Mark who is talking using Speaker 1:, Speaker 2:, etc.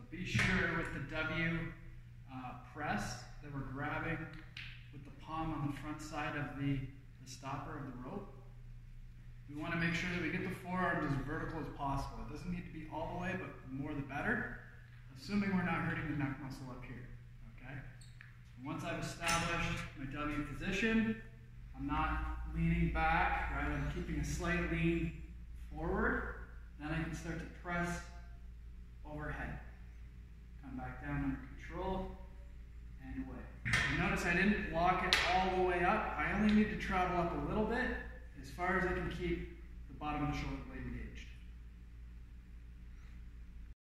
Speaker 1: be sure with the W press that we're grabbing with the palm on the front side of the stopper of the rope. We want to make sure that we get the forearms as vertical as possible. It doesn't need to be all the way, but the more the better, assuming we're not hurting the neck muscle up here. Okay? Once I've established my W position, I'm not leaning back, right? I'm keeping a slight lean forward. Then I can start to press overhead. Come back down under control and away. You notice I didn't lock it all the way up. I only need to travel up a little bit as far as I can keep the bottom of the shoulder blade engaged.